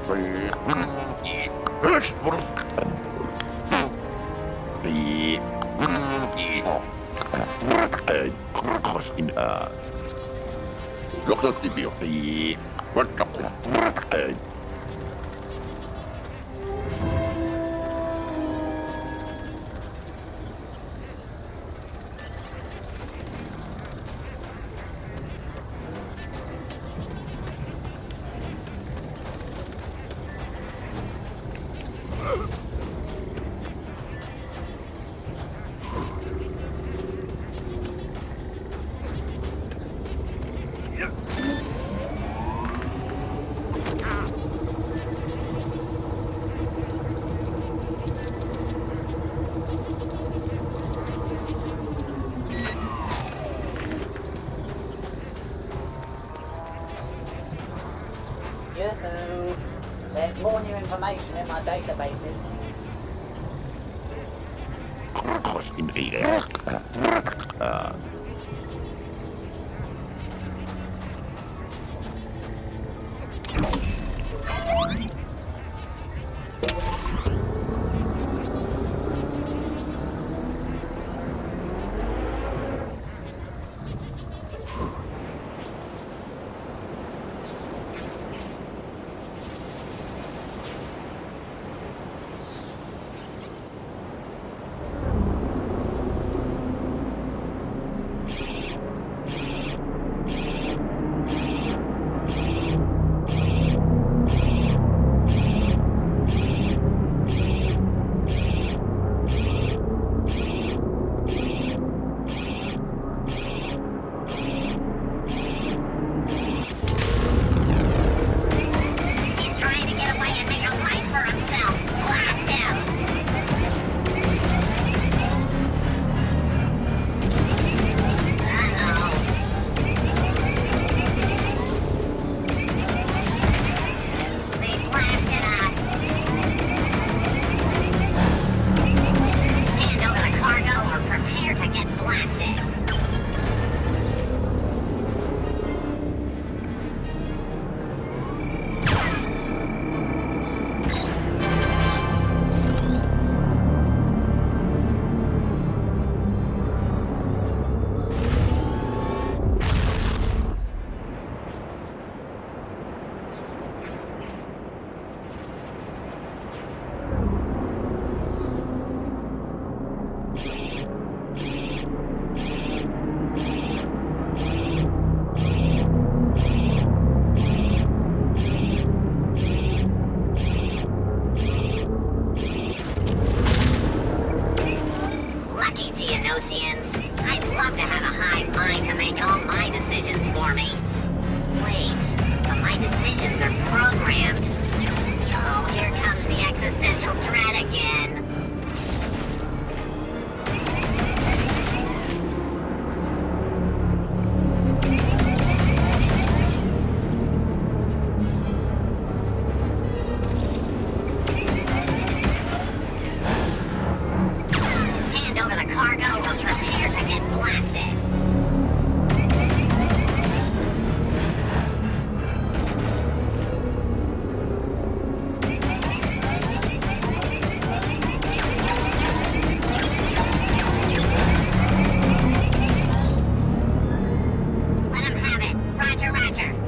Yoo-hoo! There's more new information in my databases. I'd love to have a hive mind to make all my decisions for me. Wait, but my decisions are programmed. Oh, here comes the existential dread again. Hand over the cargo or prepare to get blasted. Let him have it. Roger, roger.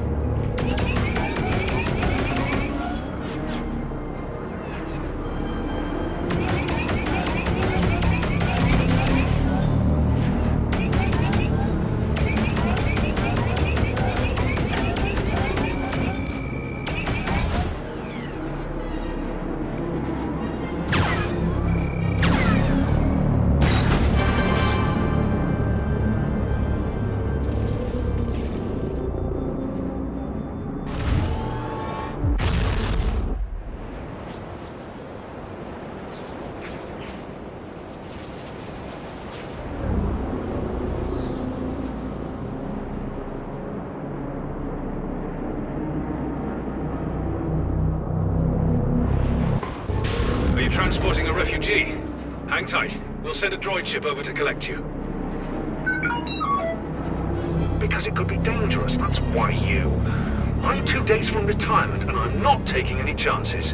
Are you transporting a refugee? Hang tight. We'll send a droid ship over to collect you. Because it could be dangerous, that's why you... I only 2 days from retirement, and I'm not taking any chances.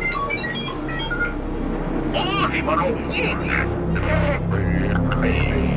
Hey.